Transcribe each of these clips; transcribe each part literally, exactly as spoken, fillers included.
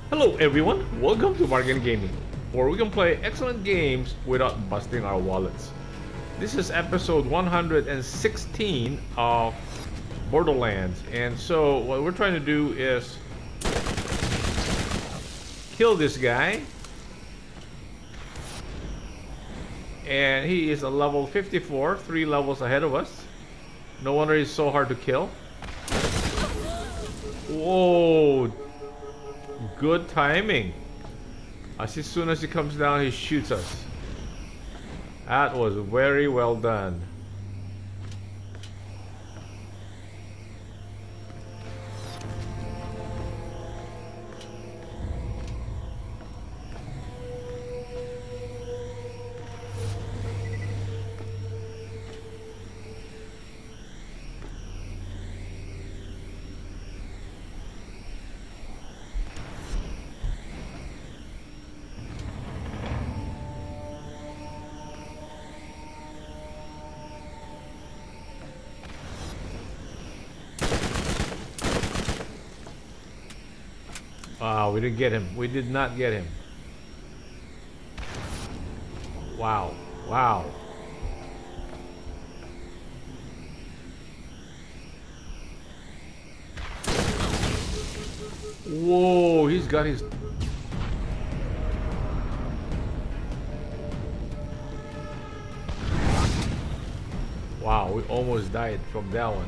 Hello everyone, welcome to Bargain Gaming, where we can play excellent games without busting our wallets. This is episode one hundred sixteen of Borderlands, and so what we're trying to do is kill this guy. And he is a level fifty-four, three levels ahead of us. No wonder he's so hard to kill. Whoa! Good timing. As soon as he comes down, he shoots us. That was very well done. Wow, we didn't get him. We did not get him. Wow. Wow. Whoa, he's got his... Wow, we almost died from that one.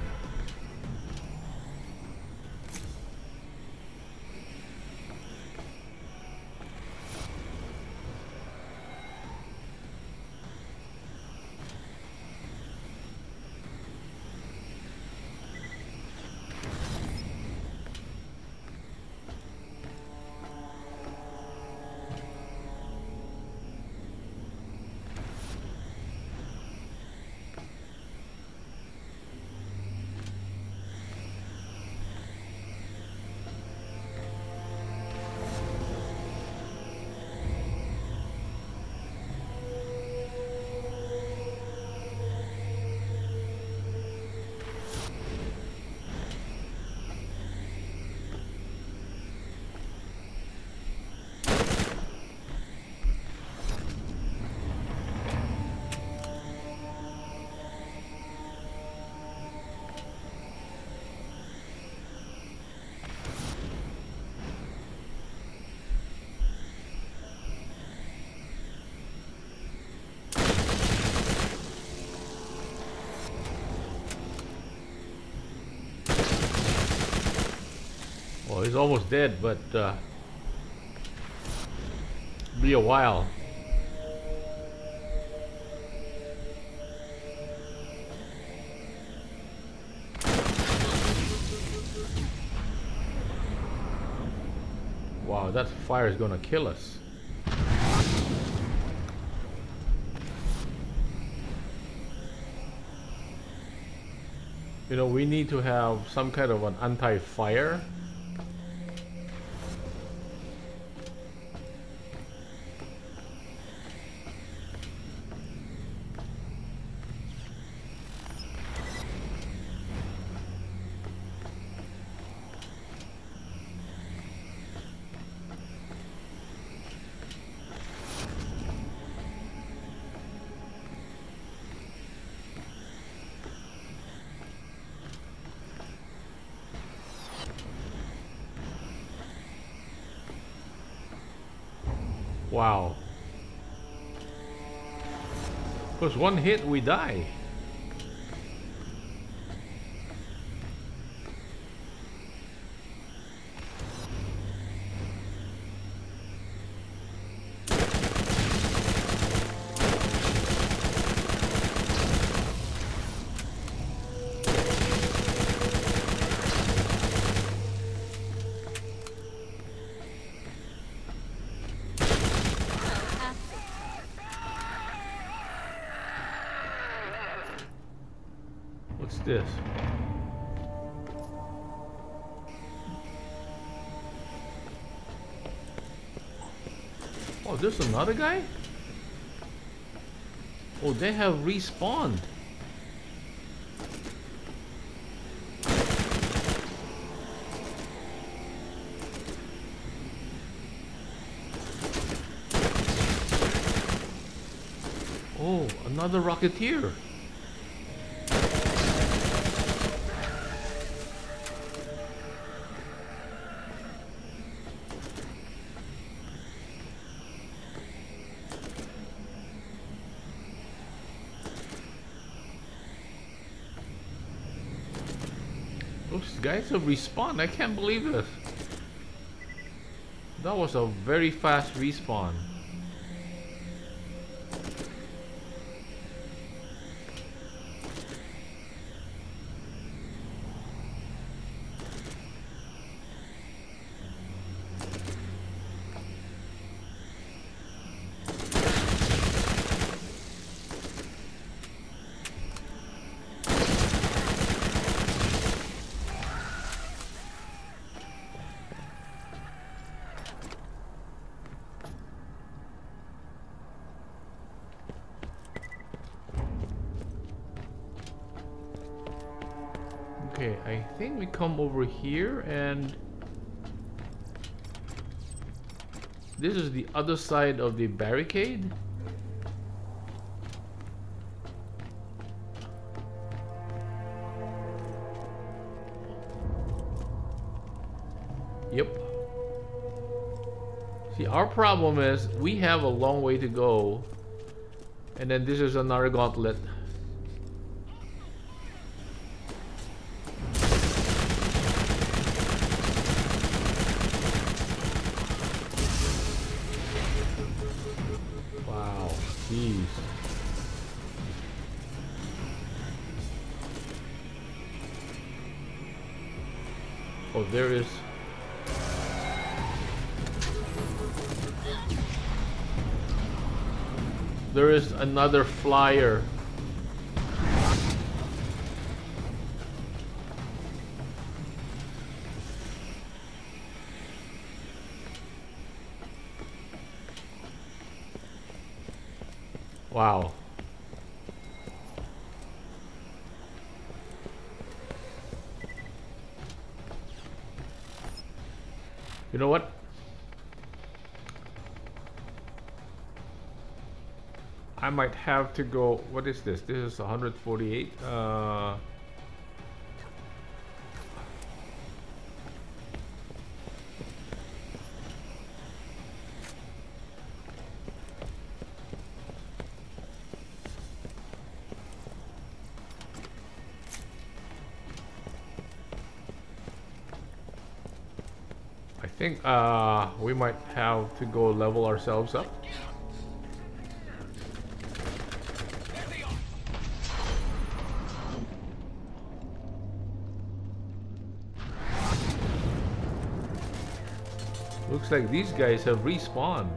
Well, he's almost dead, but uh, be a while. Wow, that fire is gonna kill us. You know, we need to have some kind of an anti-fire. Wow. Because one hit, we die. What's this? Oh, there's another guy? Oh, they have respawned. Oh, another Rocketeer. Those guys have respawned. I can't believe this. That was a very fast respawn. Okay, I think we come over here and this is the other side of the barricade. Yep. See, our problem is we have a long way to go, and then this is another gauntlet. Wow, jeez. Oh, there is. There is another flyer. Wow. You know what? I might have to go. What is this? This is one hundred forty-eight. Uh, I think uh, we might have to go level ourselves up. Looks like these guys have respawned.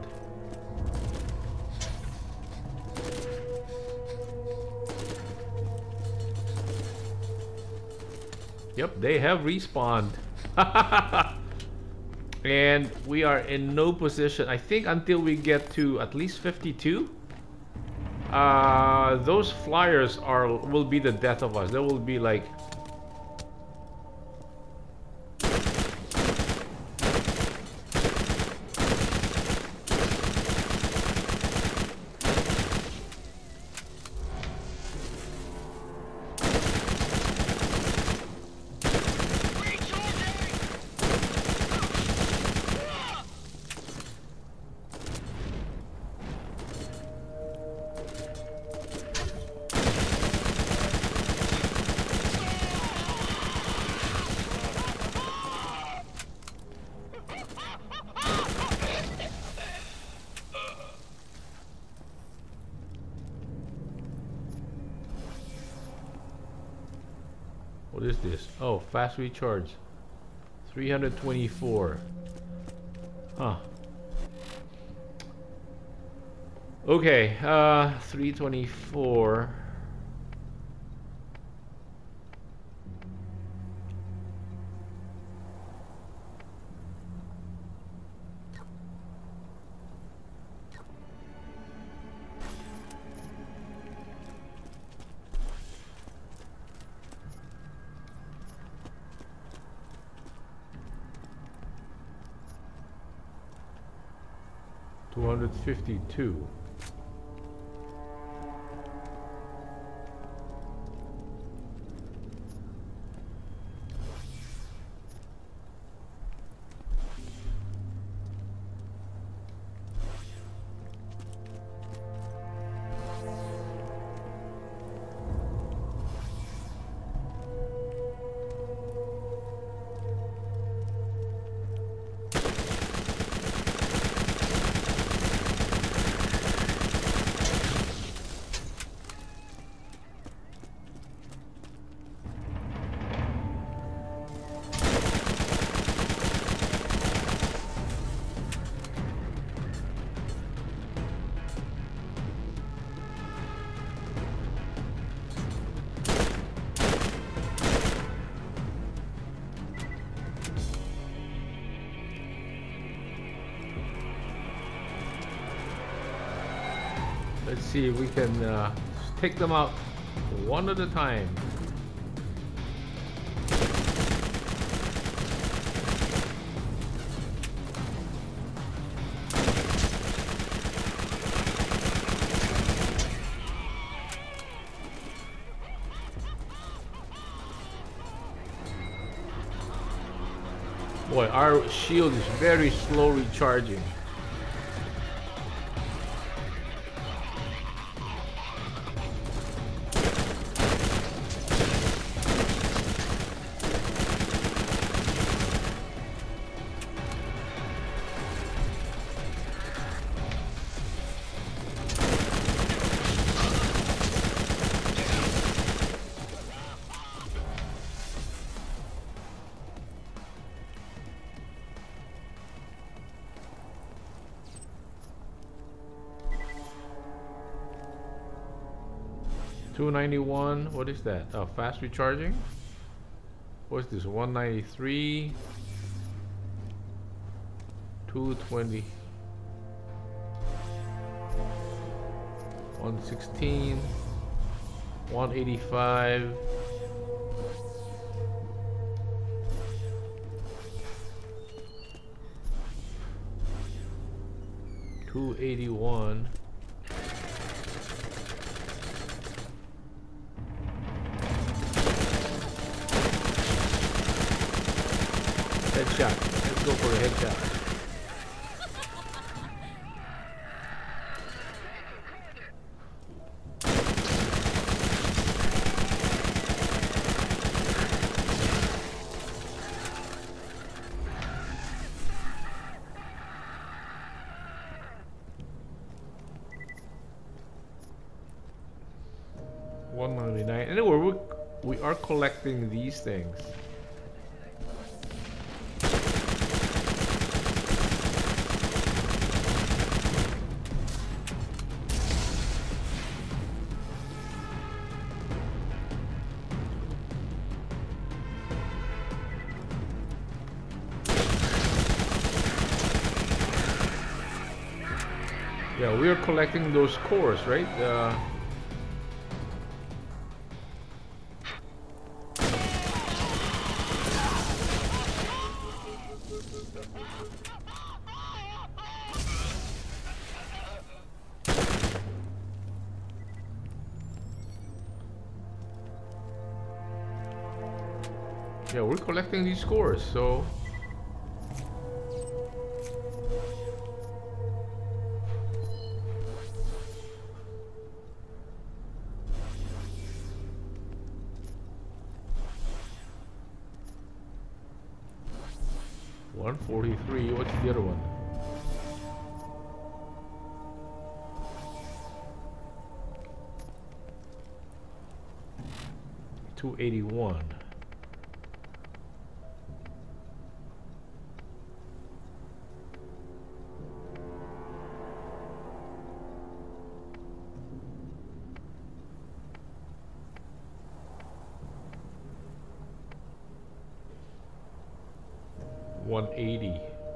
Yep, they have respawned. And we are in no position, I think, until we get to at least fifty-two. Uh, those flyers are will be the death of us. They will be like... What is this? Oh, fast recharge. three hundred twenty-four. Huh. Okay, uh, three twenty-four. two hundred fifty-two. Let's see if we can uh, take them out one at a time. Boy, our shield is very slow recharging. two ninety-one, what is that? Oh, fast recharging? What's this? one ninety-three, two twenty, one sixteen, one eighty-five, two eighty-one. Headshot. Let's go for a headshot. one ninety-nine. Anyway, we we are collecting these things. Yeah, we are collecting those cores, right? Uh, yeah, we're collecting these cores, so... one forty-three, what's the other one? two eighty-one. one eighty.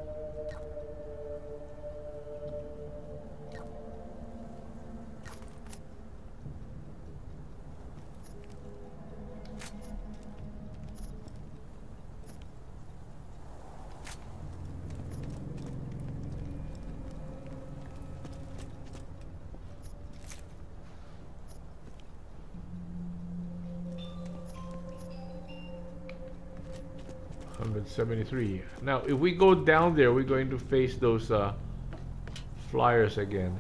one seventy-three. Now, if we go down there, we're going to face those uh, flyers again.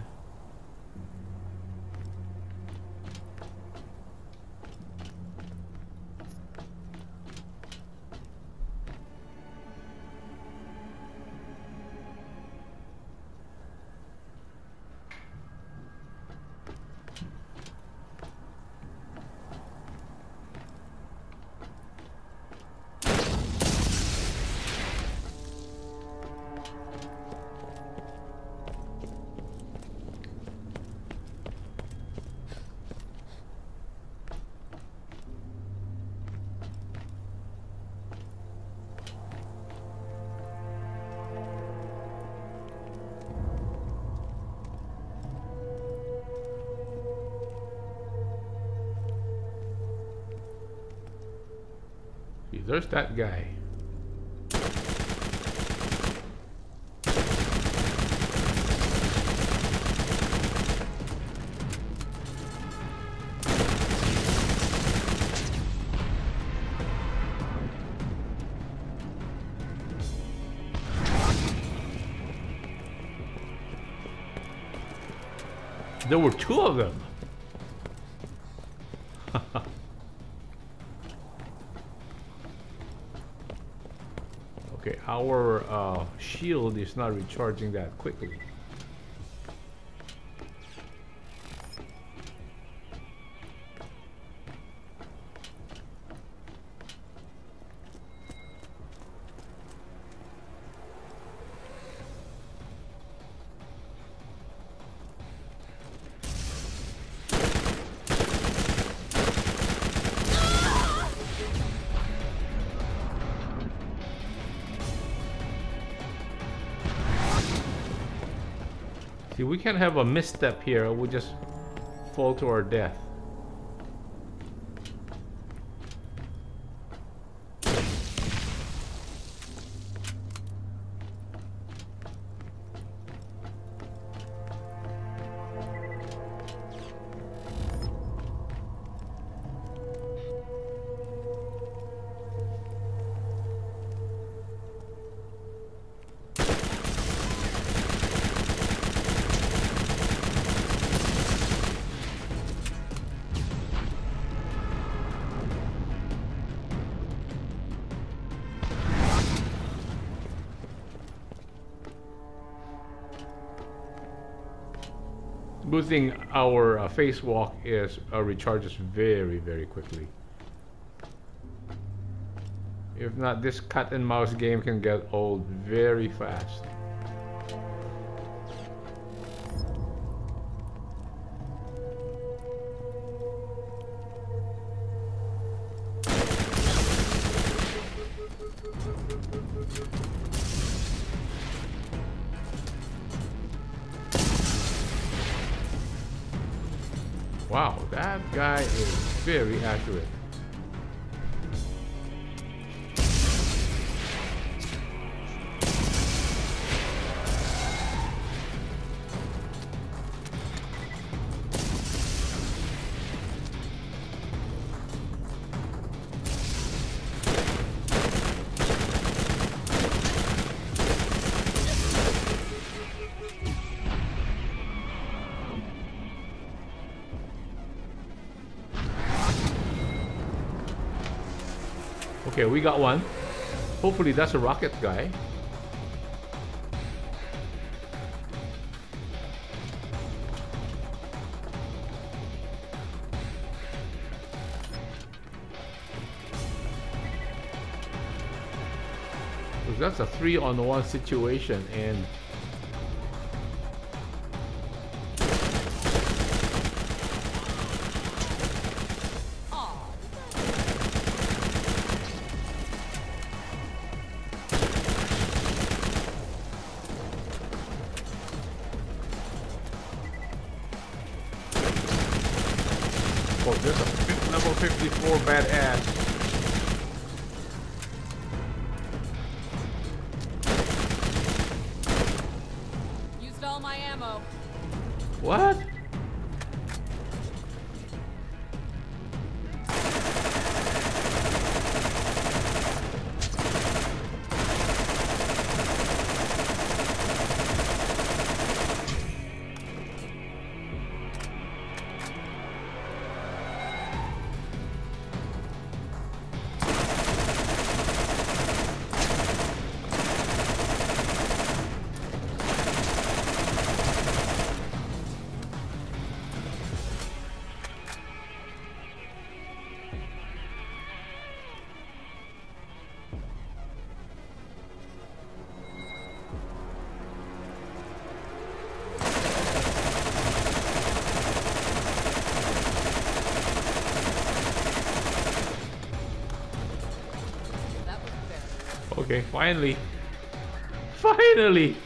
there's that guy. There were two of them. Okay, our uh, shield is not recharging that quickly. See, we can't have a misstep here. We just fall to our death. Good thing our uh, face walk is uh, recharges very, very quickly. If not, this cat and mouse game can get old very fast. Wow, that guy is very accurate. Okay, we got one. Hopefully that's a rocket guy. Because that's a three on one situation, and oh, there's a level fifty-four badass. Used all my ammo. What? Okay, finally. Finally!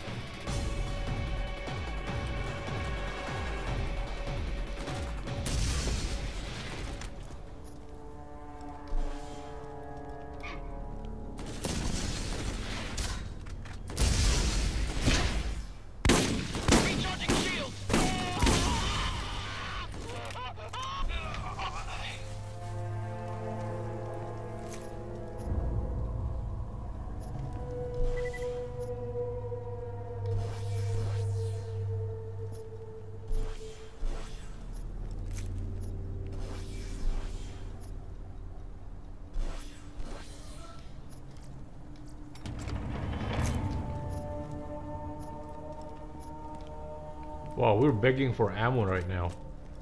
Wow, we're begging for ammo right now.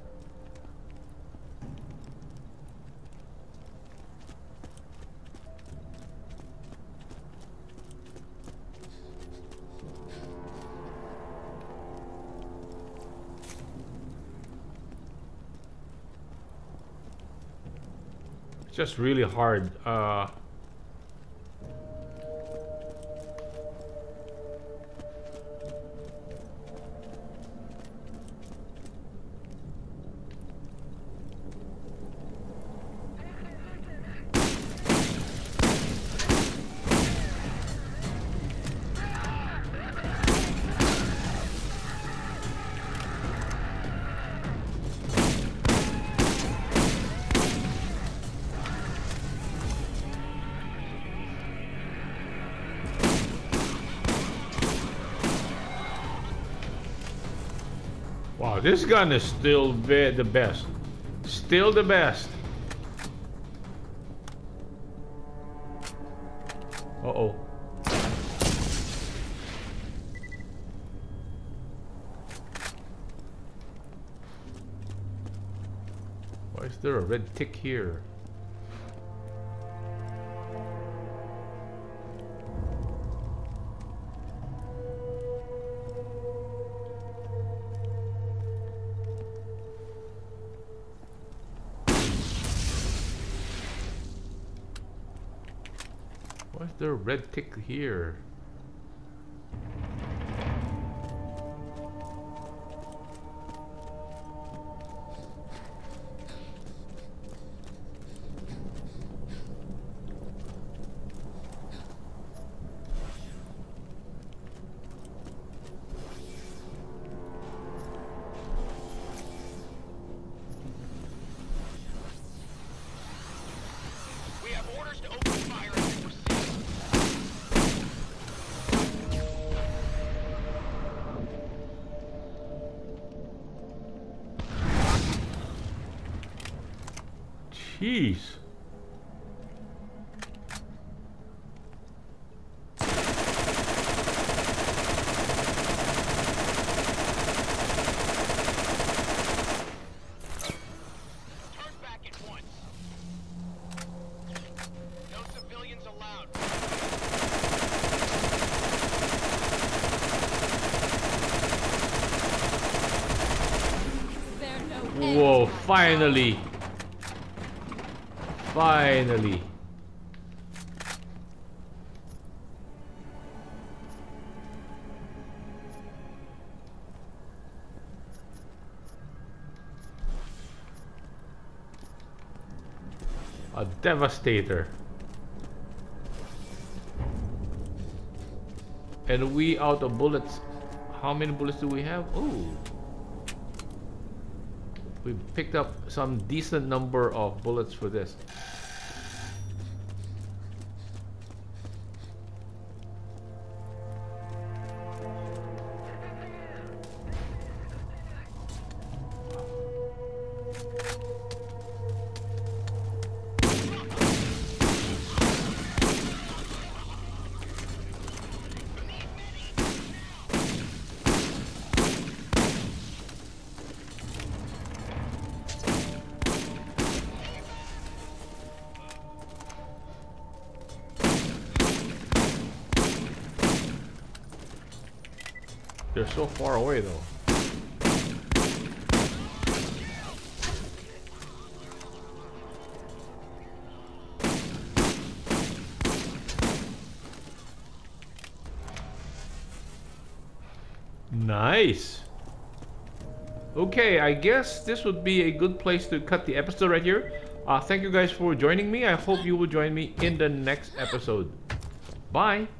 It's just really hard. Uh, Wow, this gun is still ve the best. Still the best. Uh-oh. Why is there a red tick here? Why is there a red tick here? We have orders to open fire and proceed. Jeez. Turn back at once. No civilians allowed. Is there no end Whoa, to my finally. Finally. A devastator. And we out of bullets. How many bullets do we have? Oh. We picked up some decent number of bullets for this. They're so far away though. Nice. Okay, I guess this would be a good place to cut the episode right here. Uh, thank you guys for joining me. I hope you will join me in the next episode. Bye.